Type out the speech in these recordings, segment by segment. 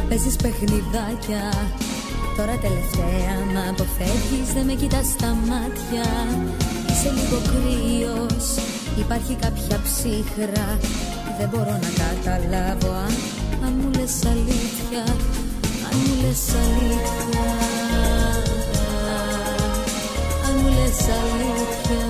Παίζεις παιχνιδάκια, τώρα τελευταία μ' αποφεύγεις, δεν με κοιτάς στα μάτια. Είσαι λίγο κρύος, υπάρχει κάποια ψύχρα. Δεν μπορώ να καταλάβω αν μου λες αλήθεια, αν μου λες αλήθεια, αν μου λες αλήθεια.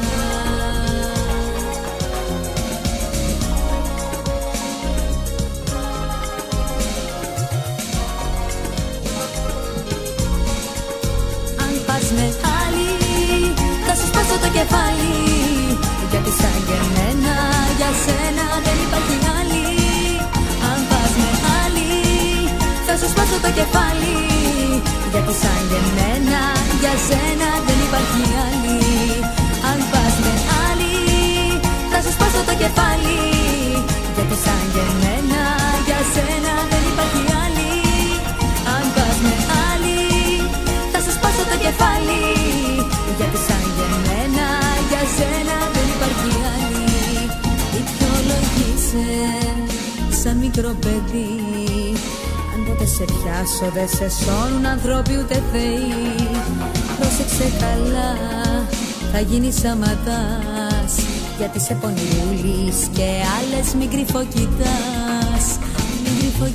Με άλλη θα σου σπάσω το κεφάλι, γιατί σαν και εμένα για σένα δεν υπάρχει άλλη. Αν πας με άλλη θα σου σπάσω το κεφάλι, γιατί σαν και εμένα για σένα δεν υπάρχει άλλη. Αν πας με άλλη θα σου σπάσω το κεφάλι, γιατί σαν και εμένα για σένα δεν υπάρχει άλλη. Αν πας με άλλη θα σου σπάσω το κεφάλι, γιατί σαν και εμένα για σένα δεν υπάρχει άλλη. Δικαιολογείσαι σαν μικρό παιδί, αν ποτέ σε πιάσω δεν σε σώνουν άνθρωποι ούτε θεοί. Πρόσεξε καλά, θα γίνεις αματάς, γιατί σε πονηρούλης και άλλες μην κρυφοκοιτάς, μην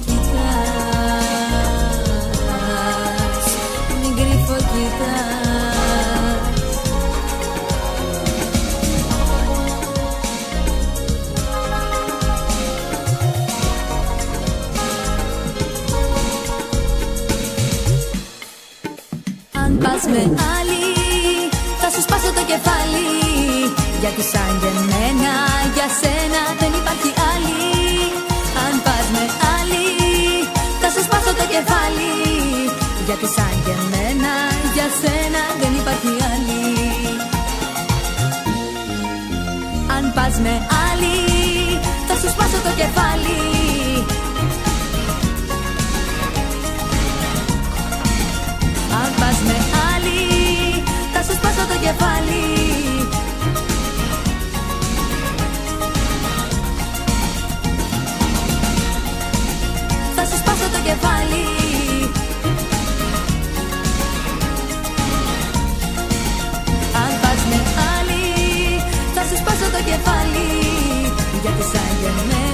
κρυφοκοιτάς, μην κρυφοκοιτάς. Αν πας με άλλη θα σου σπάσω το κεφάλι, γιατί σαν και εμένα για σένα δεν υπάρχει άλλη. Αν πας με άλλη θα σου σπάσω το κεφάλι, γιατί σαν και εμένα για σένα δεν υπάρχει άλλη. Αν πας με άλλη θα σου σπάσω το κεφάλι, αν πας με άλλη θα σου σπάσω το κεφάλι. Θα σου σπάσω το κεφάλι. Αν πας με άλλη θα σου σπάσω το κεφάλι, γιατί σαν και εμένα